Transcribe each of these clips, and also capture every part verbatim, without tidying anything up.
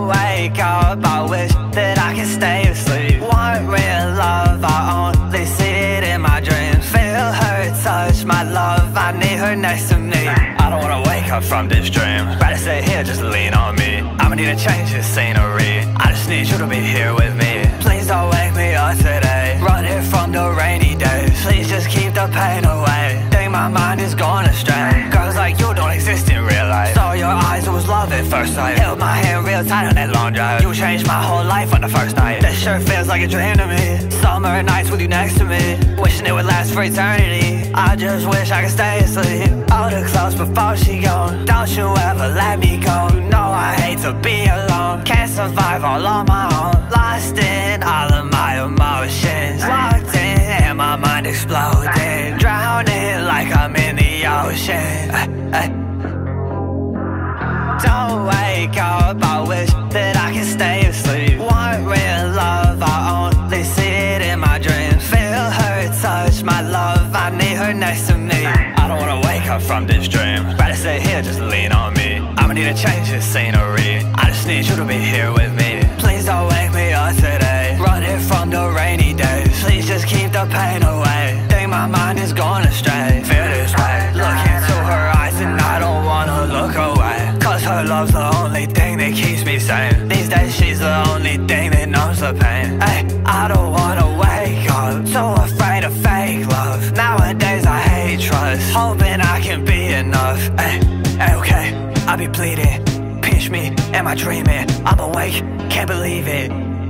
Don't wake up, I wish that I could stay asleep. Want real love, I only see it in my dreams. Feel her touch, my love, I need her next to me. I don't wanna wake up from this dream. Rather sit here, just lean on me. I'ma need to change this scenery. I just need you to be here with me. Please don't wake me up today. Running from the rainy days. Please just keep the pain away. Think my mind is gone astray. Girls like you don't exist in real life. Saw your eyes, it was love at first sight. Held my hand real tight on that long drive. You changed my whole life on the first night. That sure feels like a dream to me. Summer nights with you next to me. Wishing it would last for eternity. I just wish I could stay asleep. All the clothes before she gone. Don't you ever let me go. You know I hate to be alone. Can't survive all on my own. Lost in all of my emotions. Locked in and my mind exploding. Drowning like I'm in the ocean. uh, uh. Don't wake up, I wish that I could stay asleep. Want real love, I only see it in my dreams. Feel her touch, my love, I need her next to me. I don't wanna wake up from this dream. Rather sit here, just lean on me. I'ma need to change this scenery. I just need you to be here with me. Please don't wake me up today. Running from the rainy days. Please just keep the pain away. Think my mind is gone astray. Feel this way. Look into her eyes and I don't wanna look away. Cause her love's the only thing that keeps me sane. These days she's the only thing that numbs the pain. Ay, I don't wanna wake up, so afraid of fake love. Nowadays I hate trust, hoping I can be enough. Ay, ay, okay, I be bleeding. Pinch me, am I dreaming? I'm awake, can't believe it.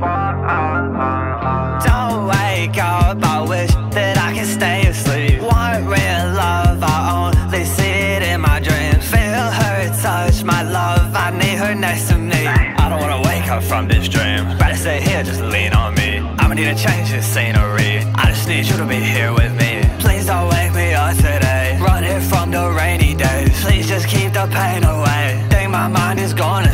Don't wake up, I wish that I could stay asleep. Want real love, I only see it in my dreams. Feel her touch, my love, I need her next to me. I don't wanna wake up from this dream. Rather sit here, just lean on me. I'ma need to change this scenery. I just need you to be here with me. Please don't wake me up today. Running from the rainy days. Please just keep the pain away. Think my mind is gone